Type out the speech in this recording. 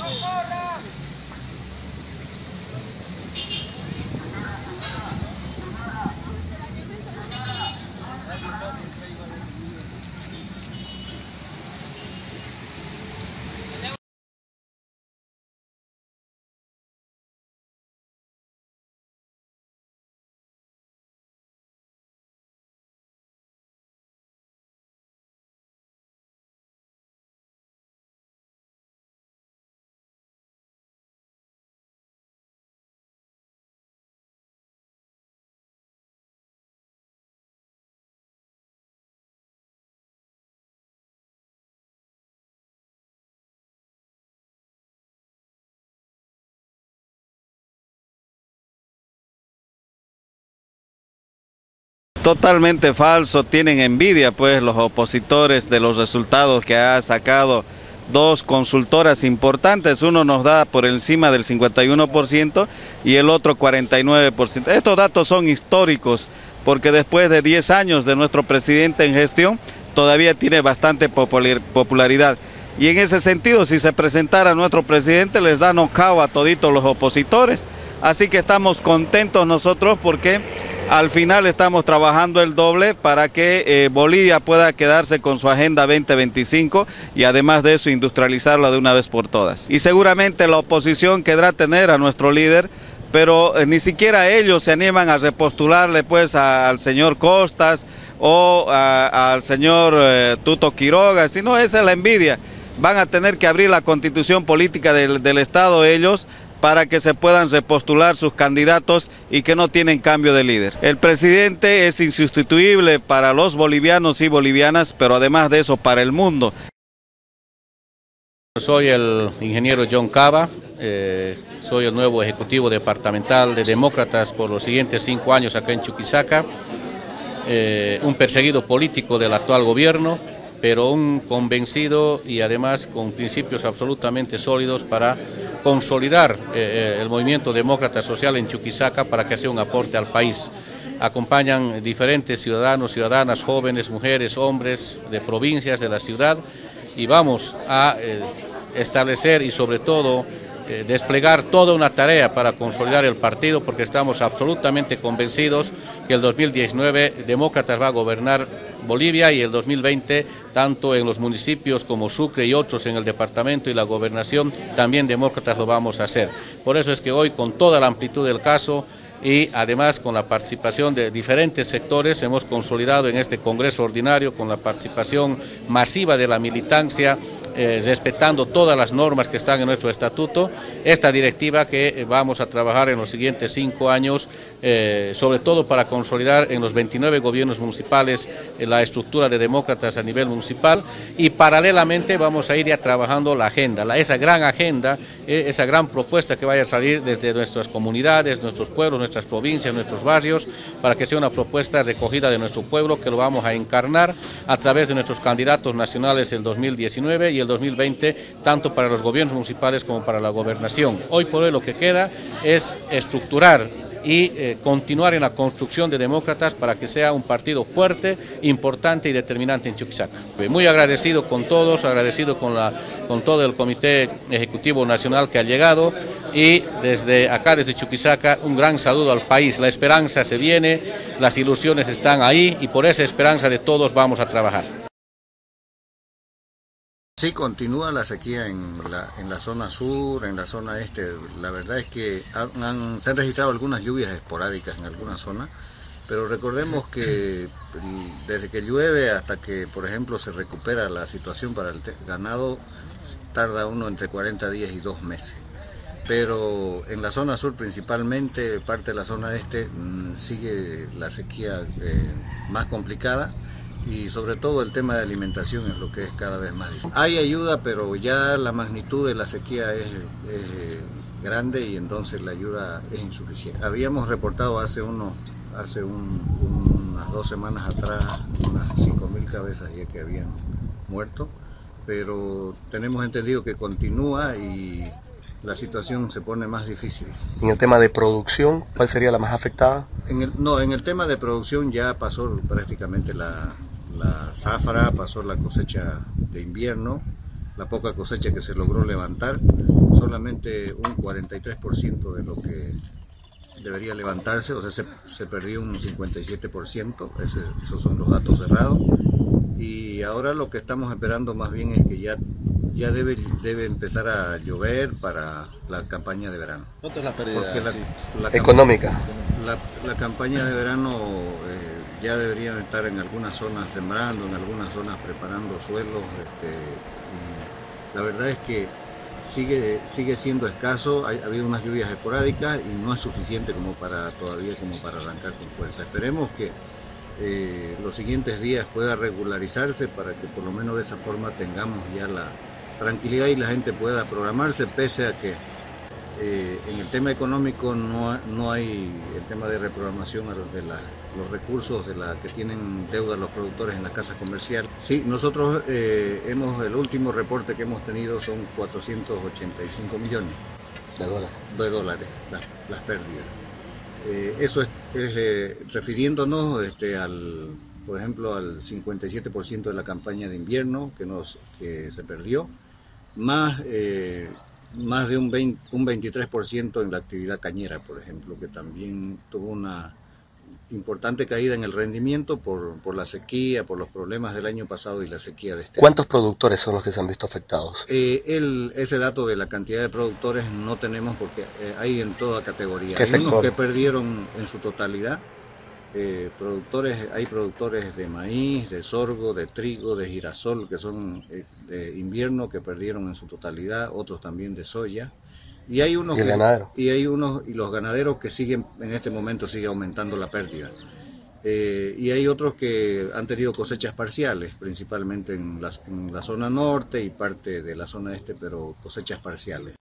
Totalmente falso, tienen envidia pues los opositores de los resultados que ha sacado dos consultoras importantes. Uno nos da por encima del 51% y el otro 49%. Estos datos son históricos porque después de 10 años de nuestro presidente en gestión todavía tiene bastante popularidad. Y en ese sentido, si se presentara nuestro presidente, les da knockout a toditos los opositores. Así que estamos contentos nosotros porque al final estamos trabajando el doble para que Bolivia pueda quedarse con su Agenda 2025 y además de eso industrializarla de una vez por todas. Y seguramente la oposición querrá tener a nuestro líder, pero ni siquiera ellos se animan a repostularle pues al señor Costas o al señor Tuto Quiroga, sino esa es la envidia. Van a tener que abrir la constitución política del Estado ellos para que se puedan repostular sus candidatos y que no tienen cambio de líder. El presidente es insustituible para los bolivianos y bolivianas, pero además de eso para el mundo. Soy el ingeniero John Cava, soy el nuevo ejecutivo departamental de Demócratas por los siguientes 5 años acá en Chuquisaca, un perseguido político del actual gobierno, pero un convencido y además con principios absolutamente sólidos para consolidar el movimiento demócrata social en Chuquisaca para que sea un aporte al país. Acompañan diferentes ciudadanos, ciudadanas, jóvenes, mujeres, hombres de provincias de la ciudad y vamos a establecer y sobre todo desplegar toda una tarea para consolidar el partido porque estamos absolutamente convencidos que el 2019 Demócratas va a gobernar Bolivia y el 2020 tanto en los municipios como Sucre y otros en el departamento y la gobernación también Demócratas lo vamos a hacer. Por eso es que hoy con toda la amplitud del caso y además con la participación de diferentes sectores hemos consolidado en este Congreso Ordinario con la participación masiva de la militancia, respetando todas las normas que están en nuestro estatuto, esta directiva que vamos a trabajar en los siguientes 5 años, sobre todo para consolidar en los 29 gobiernos municipales la estructura de demócratas a nivel municipal y paralelamente vamos a ir ya trabajando la agenda, esa gran agenda, esa gran propuesta que vaya a salir desde nuestras comunidades, nuestros pueblos, nuestras provincias, nuestros barrios, para que sea una propuesta recogida de nuestro pueblo que lo vamos a encarnar a través de nuestros candidatos nacionales el 2019 y el 2020, tanto para los gobiernos municipales como para la gobernación. Hoy por hoy lo que queda es estructurar y continuar en la construcción de Demócratas para que sea un partido fuerte, importante y determinante en Chuquisaca. Muy agradecido con todos, agradecido con todo el Comité Ejecutivo Nacional que ha llegado y desde acá, desde Chuquisaca, un gran saludo al país. La esperanza se viene, las ilusiones están ahí y por esa esperanza de todos vamos a trabajar. Sí, continúa la sequía en la zona sur, en la zona este. La verdad es que se han registrado algunas lluvias esporádicas en algunas zonas, pero recordemos que desde que llueve hasta que, por ejemplo, se recupera la situación para el ganado, tarda uno entre 40 días y 2 meses. Pero en la zona sur principalmente, parte de la zona este, sigue la sequía más complicada. Y sobre todo el tema de alimentación es lo que es cada vez más difícil. Hay ayuda, pero ya la magnitud de la sequía es grande y entonces la ayuda es insuficiente. Habíamos reportado hace unas 2 semanas atrás unas 5.000 cabezas ya que habían muerto, pero tenemos entendido que continúa y la situación se pone más difícil. En el tema de producción, ¿cuál sería la más afectada? En el tema de producción ya pasó prácticamente la zafra, pasó la cosecha de invierno la poca cosecha que se logró levantar, solamente un 43% de lo que debería levantarse, o sea, se perdió un 57%, esos son los datos cerrados. Y ahora lo que estamos esperando más bien es que ya debe empezar a llover para la campaña de verano. ¿Cuánto es la pérdida económica? La campaña de verano ya deberían estar en algunas zonas sembrando, en algunas zonas preparando suelos. Y la verdad es que sigue siendo escaso, ha habido unas lluvias esporádicas y no es suficiente todavía como para arrancar con fuerza. Esperemos que los siguientes días pueda regularizarse para que por lo menos de esa forma tengamos ya la tranquilidad y la gente pueda programarse, pese a que en el tema económico no hay el tema de reprogramación de los recursos que tienen deuda los productores en las casas comerciales. Sí, nosotros el último reporte que hemos tenido son 485 millones de dólares las pérdidas. Eso es refiriéndonos por ejemplo, al 57% de la campaña de invierno que se perdió, más de un 23% en la actividad cañera, por ejemplo, que también tuvo una importante caída en el rendimiento por la sequía, por los problemas del año pasado y la sequía de este año. ¿Cuántos productores son los que se han visto afectados? Ese dato de la cantidad de productores no tenemos porque hay en toda categoría. ¿Qué hay sector? Unos que perdieron en su totalidad. Hay productores de maíz, de sorgo, de trigo, de girasol, que son de invierno, que perdieron en su totalidad, otros también de soya. Y hay unos y los ganaderos que en este momento sigue aumentando la pérdida. Y hay otros que han tenido cosechas parciales, principalmente en la zona norte y parte de la zona este, pero cosechas parciales.